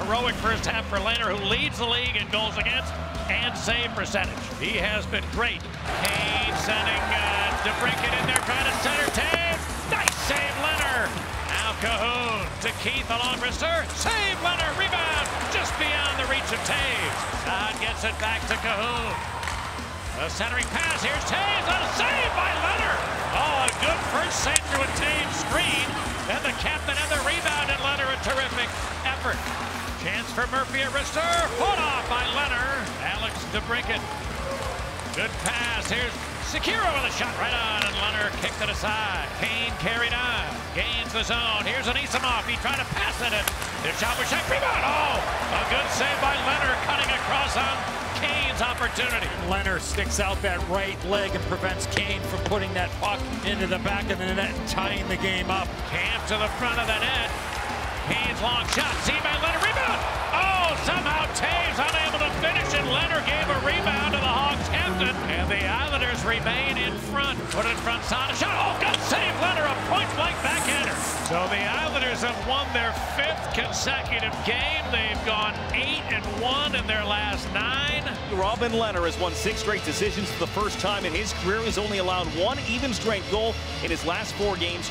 Heroic first half for Lehner, who leads the league in goals against and save percentage. He has been great. Kane sending DeBrincat in there, trying to center. Taves, nice save, Lehner. Now Cahoon to Keith along wrister. Save, Lehner, rebound, just beyond the reach of Taves. Saad gets it back to Cahoon. A centering pass, here's Taves on a save by Lehner. Oh, a good first save through a Taves screen. Then the captain and the rebound, and Lehner, a terrific effort. Chance for Murphy at wrister. Fought off by Lehner. Alex DeBrincat. Good pass. Here's Sekiro with a shot right on, and Lehner kicked it aside. Kane carried on. Gains the zone. Here's Anisimov. He tried to pass it in. His shot was shot. Rebound. Oh, a good save by Lehner, cutting across on Kane's opportunity. Lehner sticks out that right leg and prevents Kane from putting that puck into the back of the net and tying the game up. Camp to the front of the net. Kane's long shot, seen by Lehner, rebound! Oh, somehow Taves unable to finish, and Lehner gave a rebound to the Hawks captain, and the Islanders remain in front. Put it in front, Saad, a shot, oh, good save, Lehner, a point-blank backhander. So the Islanders have won their 5th consecutive game. They've gone 8-1 in their last 9. Robin Lehner has won 6 straight decisions for the first time in his career. He's only allowed 1 even-strength goal in his last 4 games,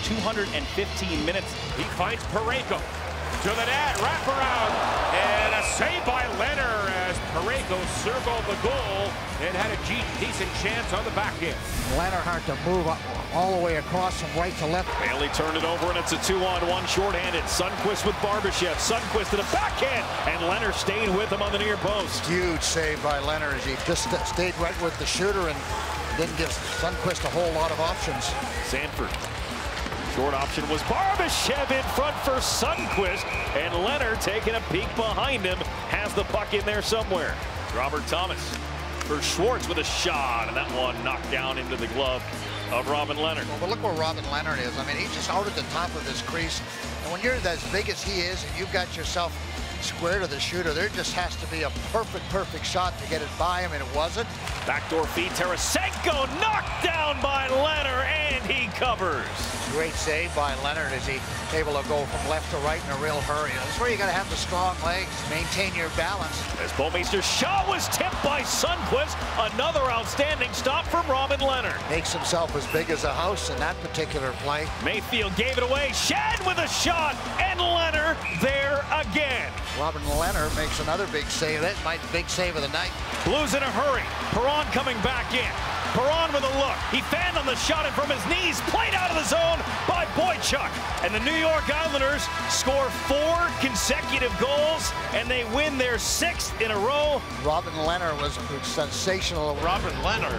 215 minutes. He finds Parayko. To the net, wraparound, and a save by Lehner as Parayko circled the goal and had a decent chance on the back end. Lehner had to move up all the way across from right to left. Bailey turned it over, and it's a 2-on-1 shorthanded. Sundqvist with Barbashev. Sundqvist to the backhand, and Lehner stayed with him on the near post. Huge save by Lehner as he just stayed right with the shooter and didn't give Sundqvist a whole lot of options. Sanford. Short option was Barbashev in front for Sundqvist, and Lehner taking a peek behind him, has the puck in there somewhere. Robert Thomas for Schwartz with a shot, and that one knocked down into the glove of Robin Lehner. Well, but look where Robin Lehner is. I mean, he's just out at the top of his crease, and when you're as big as he is, and you've got yourself square to the shooter, there just has to be a perfect shot to get it by him, and it wasn't. Backdoor feed, Tarasenko knocked down by Lehner, and he covers. Great save by Lehner as he able to go from left to right in a real hurry. That's where you got to have the strong legs, maintain your balance. As Bouwmeester's shot was tipped by Sundqvist, another outstanding stop from Robin Lehner. Makes himself as big as a house in that particular play. Mayfield gave it away, Shad with a shot, and Lehner there again. Robin Lehner makes another big save. That might be big save of the night. Blues in a hurry. Perron coming back in. Perron with a look. He fanned on the shot, and from his knees, played out of the zone by Boychuk. And the New York Islanders score 4 consecutive goals, and they win their 6th in a row. Robin Lehner was sensational. Robin Lehner,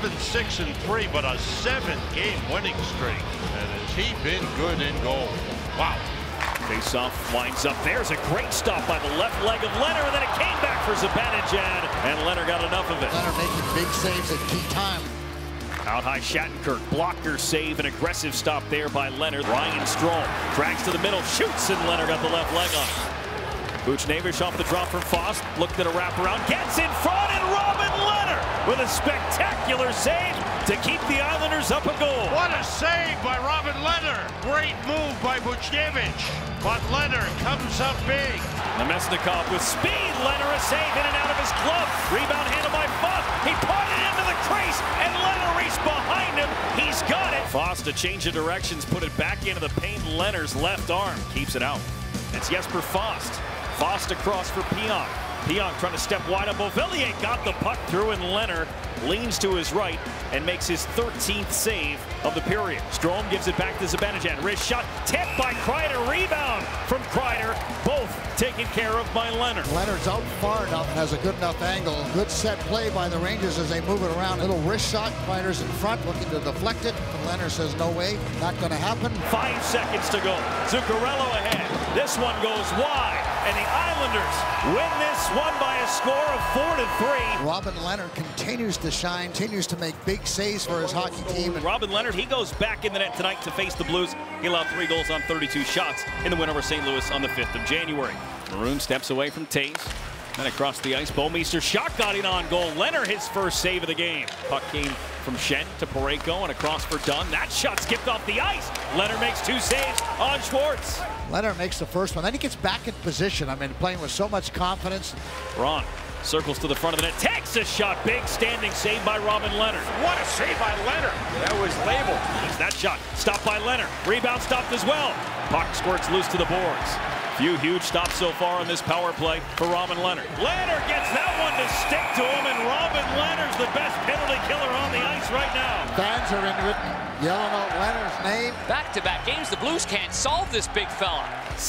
11-6-3, but a 7-game winning streak. And has he been good in goal? Wow. Face-off winds up. There's a great stop by the left leg of Lehner, and then it came back for Zibanejad, and Lehner got enough of it. Lehner making big saves at key time. Out high, Shattenkirk, blocker save, an aggressive stop there by Lehner. Ryan Strome drags to the middle, shoots, and Lehner got the left leg on it. Buchnevich off the drop from Fost, looked at a wraparound, gets in front, and Robin Lehner with a spectacular save to keep the Islanders up a goal. What a save by Robin Lehner. Great move by Buchnevich. But Lehner comes up big. Nemesnikov with speed. Lehner a save in and out of his glove. Rebound handled by Fost. He put it into the crease, and Lehner reached behind him. He's got it. Fost to change of directions, put it back into the paint. Lehner's left arm keeps it out. It's Jesper Fost. Fost across for Pionk. Pionk trying to step wide on Beauvillier, got the puck through, and Lehner leans to his right and makes his 13th save of the period. Strome gives it back to Zibanejad. Wrist shot, tipped by Kreider, rebound from Kreider. Both taken care of by Lehner. Leonard's out far enough and has a good enough angle. Good set play by the Rangers as they move it around. Little wrist shot. Kreider's in front looking to deflect it. And Lehner says no way, not going to happen. 5 seconds to go. Zuccarello ahead. This one goes wide, and the Islanders win this one by a score of 4-3. Robin Lehner continues to shine, continues to make big saves for his hockey team. And Robin Lehner, he goes back in the net tonight to face the Blues. He allowed 3 goals on 32 shots in the win over St. Louis on the 5th of January. Maroon steps away from Taves. Then across the ice, Bouwmeester shot got in on goal. Lehner, his first save of the game. Puck came from Shen to Parayko and across for Dunn. That shot skipped off the ice. Lehner makes 2 saves on Schwartz. Lehner makes the first one. Then he gets back in position. I mean, playing with so much confidence. Braun circles to the front of the net, takes a shot. Big standing save by Robin Lehner. What a save by Lehner. That was labeled. There's that shot. Stopped by Lehner. Rebound stopped as well. Puck squirts loose to the boards. Few huge stops so far on this power play for Robin Lehner. Lehner gets that one to stick to him, and Robin Lehner's the best penalty killer on the ice right now. Fans are into it, yelling out Lehner's name. Back-to-back games, the Blues can't solve this big fella.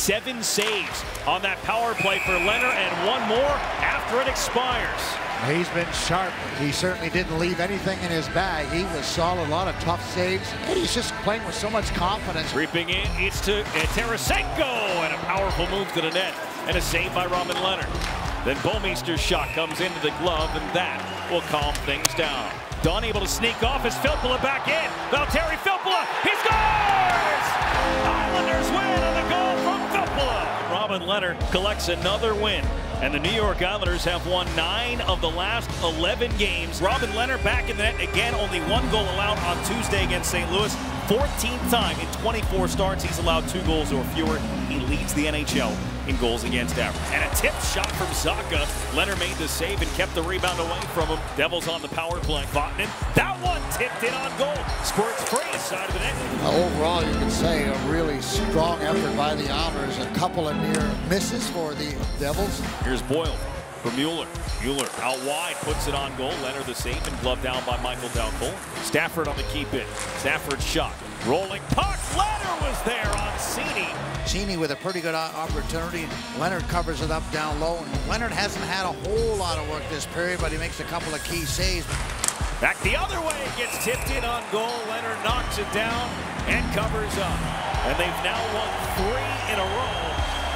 7 saves on that power play for Lehner, and one more after it expires. He's been sharp. He certainly didn't leave anything in his bag. He was solid, a lot of tough saves. And he's just playing with so much confidence. Creeping in, it's to Tarasenko, and a powerful move to the net, and a save by Robin Lehner. Then Bouwmeester's shot comes into the glove, and that will calm things down. Dunn able to sneak off as Filppula back in. Valtteri Filppula, he scores! Islanders win on the goal from Filppula. Robin Lehner collects another win, and the New York Islanders have won 9 of the last 11 games. Robin Lehner back in the net again, only 1 goal allowed on Tuesday against St. Louis. 14th time in 24 starts he's allowed 2 goals or fewer. He leads the NHL in goals against average. And a tip shot from Zacha. Lehner made the save and kept the rebound away from him. Devils on the power play. Vatanen, that one tipped in on goal. Squirts free side of the net. Overall, you can say a really strong effort by the Islanders. A couple of near misses for the Devils. Here's Boyle for Mueller. Mueller out wide, puts it on goal. Lehner the save and gloved down by Michael Dalcol. Stafford on the keep in. Stafford's shot. Rolling puck. Lehner was there on Cini. Cini with a pretty good opportunity. Leonard covers it up down low. And Leonard hasn't had a whole lot of work this period, but he makes a couple of key saves. Back the other way, gets tipped in on goal. Leonard knocks it down and covers up. And they've now won 3 in a row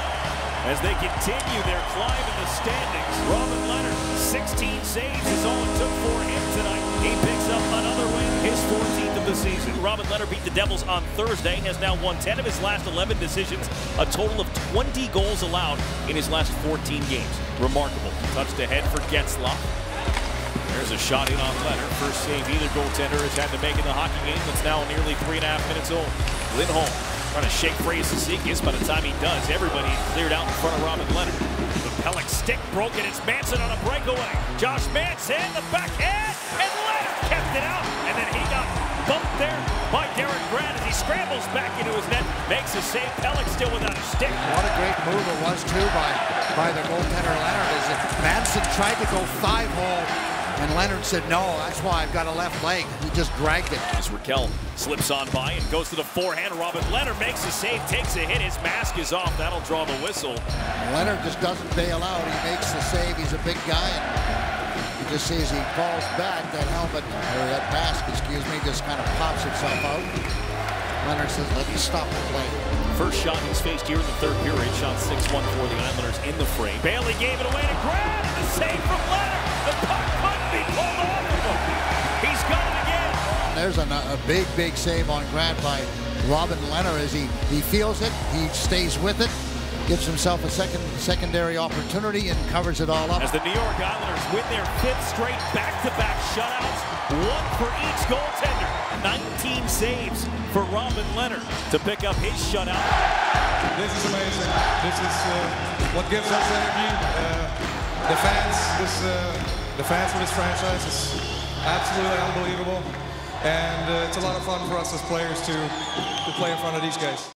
as they continue their climb in the standings. Robin Lehner, 16 saves is all it took for him tonight. He picks up another win, his 14th of the season. Robin Lehner beat the Devils on Thursday, has now won 10 of his last 11 decisions, a total of 20 goals allowed in his last 14 games. Remarkable. Touched ahead for Getzlaf. There's a shot in on Lehner. First save either goaltender has had to make in the hockey game that's now nearly 3.5 minutes old. Lindholm trying to shake free Cizikas. By the time he does, everybody cleared out in front of Robin Lehner. The Pelech stick broken. It's Manson on a breakaway. Josh Manson, the backhand, and Lehner kept it out. And then he got bumped there by Derek Grant as he scrambles back into his net, makes a save. Pelech still without a stick. What a great move it was, too, by the goaltender Leonard. As Manson tried to go 5-hole, and Leonard said, no, that's why I've got a left leg. He just dragged it. As Raquel slips on by and goes to the forehand. Robin Lehner makes a save, takes a hit. His mask is off. That'll draw the whistle. Leonard just doesn't bail out. He makes the save. He's a big guy. And you just see as he falls back, that helmet, or that mask, excuse me, just kind of pops itself out. Leonard says, let me stop the play. First shot he's faced here in the third period. Shot 6-1 for the Islanders in the frame. Bailey gave it away to Grant. And the save from Lehner. The puck couldn't be pulled off of him. He's got it again. There's a big save on Grant by Robin Lehner as he feels it. He stays with it. Gives himself a secondary opportunity and covers it all up. As the New York Islanders win their 5th straight back-to-back shutouts, 1 for each goaltender. 19 saves for Robin Lehner to pick up his shutout. This is amazing. This is what gives us energy. The fans for this franchise is absolutely unbelievable, and it's a lot of fun for us as players to play in front of these guys.